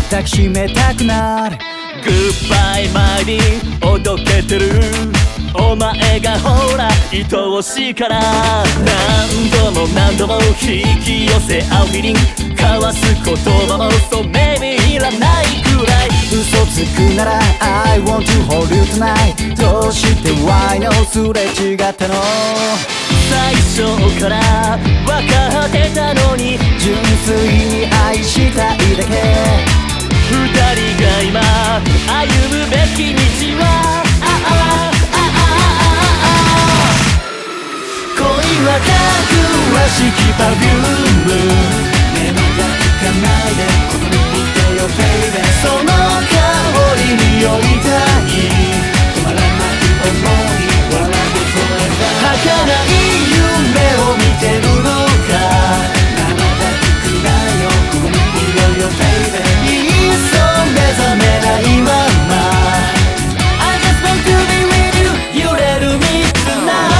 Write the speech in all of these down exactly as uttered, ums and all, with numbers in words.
抱きしめたくなる。 グッバイマイディおどけてるお前がほら愛おしいから。何度も何度も引き寄せ合うフィリング交わす言葉もそう maybe いらないくらい。 嘘つくなら I want to hold you tonight。 どうして Why no すれ違ったの。 最初から分かってたのに純粋に愛したいだけ。 二人が今歩むべき道はああああああ恋はかぐわしきパフューム。目まがつかないでここにいてよ baby。 その香りに酔いたい止まらない想い笑う forever。 儚い夢を見てるのか生だくなよここにいようよ baby。目覚めないまま I just want to be with you 揺れる me tonight。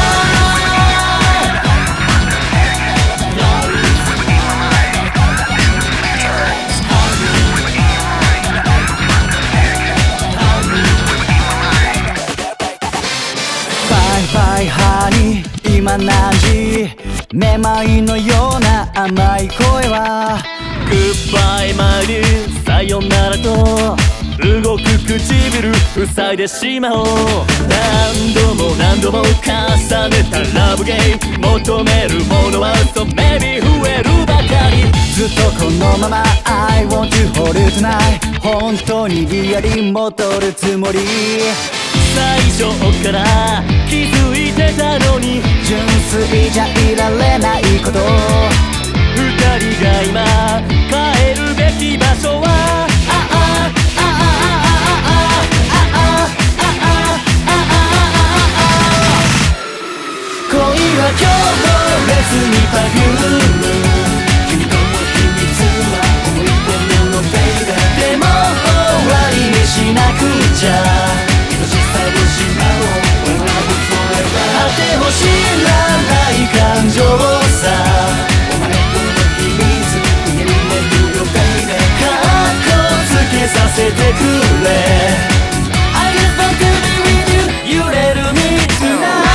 Bye bye honey 今何時。めまいのような甘い声はグッバイマイディさよならと動く唇塞いでしまおう。何度も何度も重ねたラブゲーム求めるものは嘘 maybe 増えるばかり。 ずっとこのまま I want to hold you tonight。 本当にリアに戻るつもり。 最初から気づいてたのに純粋じゃいられないこと。 二人が今帰るべき場所はああああああああ恋は今日も別にパフューム。君との秘密は思い出なの baby。 でも終わりにしなくちゃ愛しさをしまおう We'll love forever。 果ても知らない感情ささせてくれ I just want to be with you 揺れる me tonight。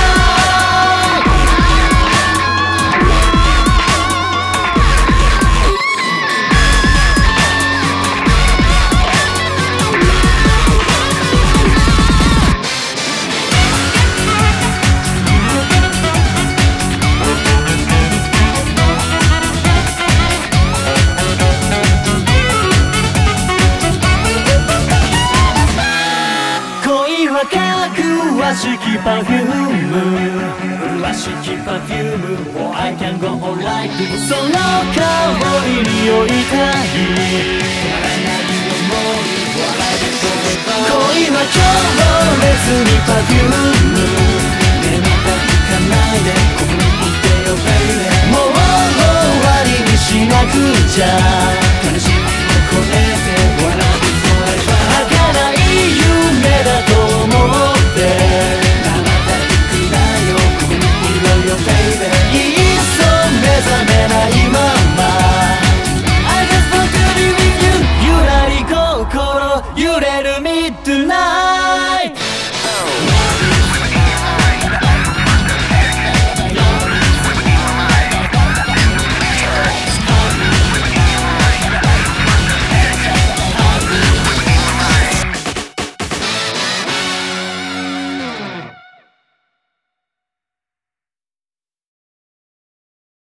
麗しきパフューム麗しきパフューム Oh I can go all like this。 その香りに酔いたい止まらない想い笑う forever。 恋は強烈にパフューム目またつかないでここにいてよ baby。 もう終わりにしなくちゃ